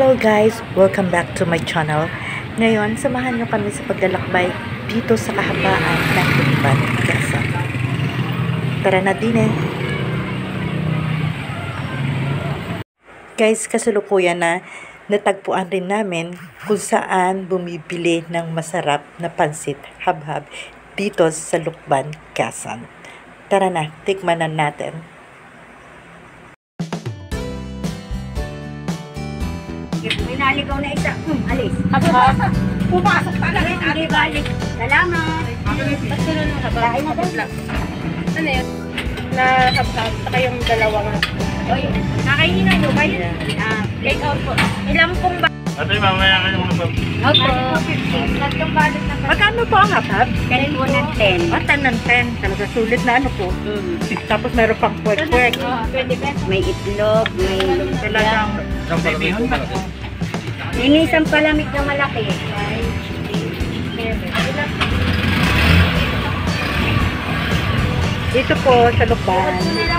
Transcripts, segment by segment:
Hello guys! Welcome back to my channel. Ngayon, samahan nyo kami sa paglalakbay dito sa kahabaan ng Lukban, Quezon. Tara na din eh! Guys, kasalukuyan na natagpuan rin namin kung saan bumibili ng masarap na pansit habhab dito sa Lukban, Quezon. Tara na, tikmanan natin. May naligaw na isa. Alis. Pumasok pa lang. Balik. Salamat. Ba't sila nung habang? Lain na doon. Ano yun? Na-habhab. Saka yung dalawang. Oy, nakainan nyo ba yun? Take out po. Ilang pong ba? Ate, mamaya kayo habhab. Opo. Tatlong balot na. Magkano po ang habhab? Kanin po ng 10. 10 ng 10. Talaga sulit na ano po. Tapos meron pang kwek-kwek. May itlog, may Talagang Linisang palamig na malaki. dito po sa Lukban.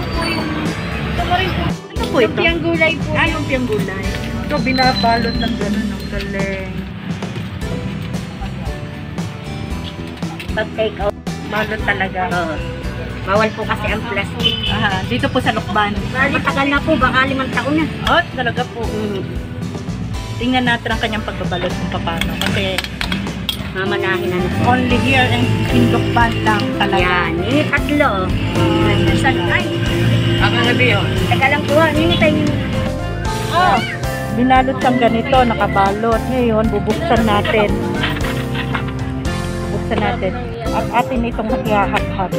Ano po ito? Lumpiang gulay po. Lumpiang gulay. Ito binabalot ng gano'n ng galing. Pag take out. Balot talaga. Bawal po kasi ang plastic. Dito po sa Lukban. Matagal na po, baka 5 taon na. Oh, talaga po. Tingnan natin ang kanyang pagbabalot kung paano. Kasi Mamanahin na na. only here in Lukban lang talaga. Yan, ini tatlo. Ay, Ang gabi yun. teka lang po, ini tayo. Binalot siyang ganito, nakabalot. Ngayon, bubuksan natin. Bubuksan natin. At atin itong maghahab-hab.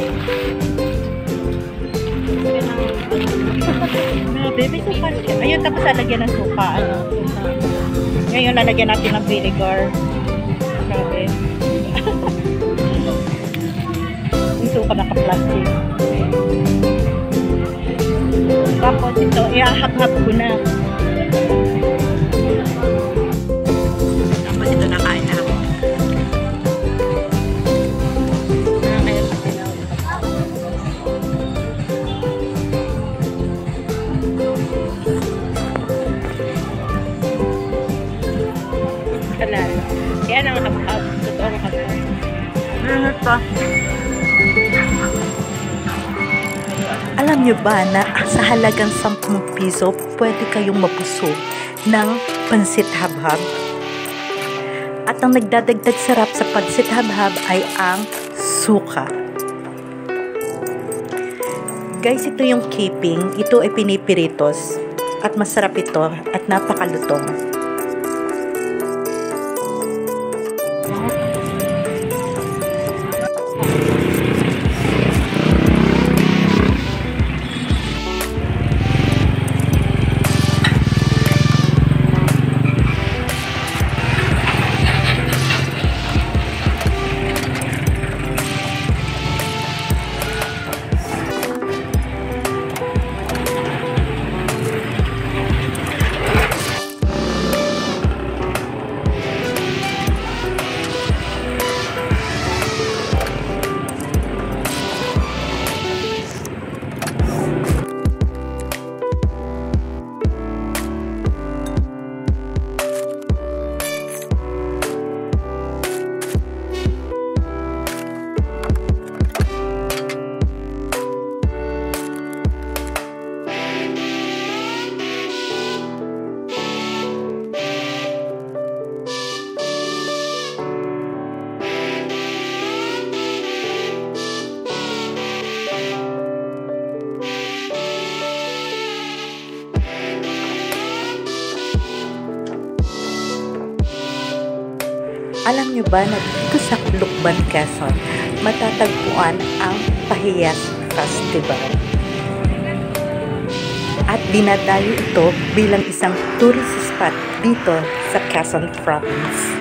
Baby, suka siya. Ayun, tapos lalagyan ng suka. Ngayon, lalagyan natin ng vinegar. Grabe. Yung suka naka-plastic. Tapos ito, ihahab-hab ko na. Tapos ito, nakain na ako. Yan ang habhab. Totoong habhab. Ano pa? Alam nyo ba na sa halagang 10 piso, pwede kayong mabusog ng pansit habhab? At ang nagdadagdag sarap sa pansit habhab ay ang suka. Guys, ito yung keeping. Ito ay pinipiritos. At masarap ito at napakalutong. Alam nyo ba na dito sa Lukban, Quezon, matatagpuan ang Pahiyas Festival. At dinadayo ito bilang isang tourist spot dito sa Quezon Province.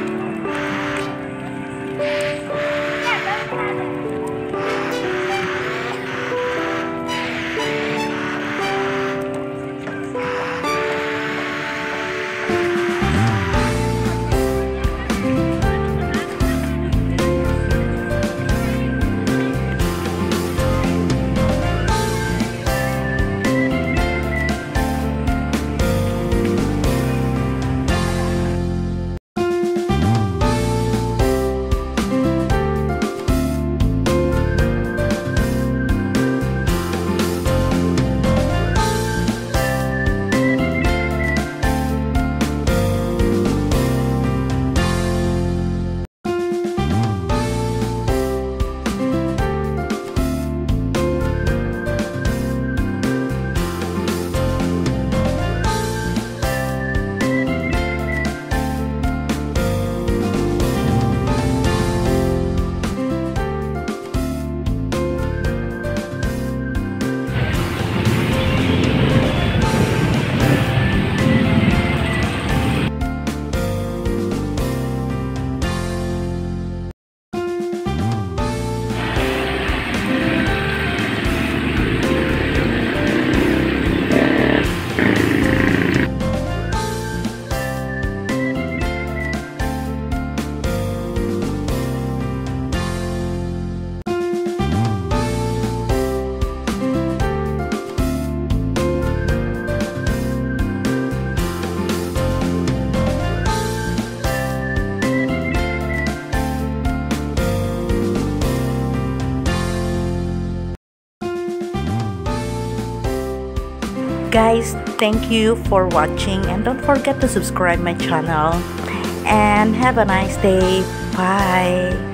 Guys, thank you for watching and don't forget to subscribe my channel and have a nice day. Bye.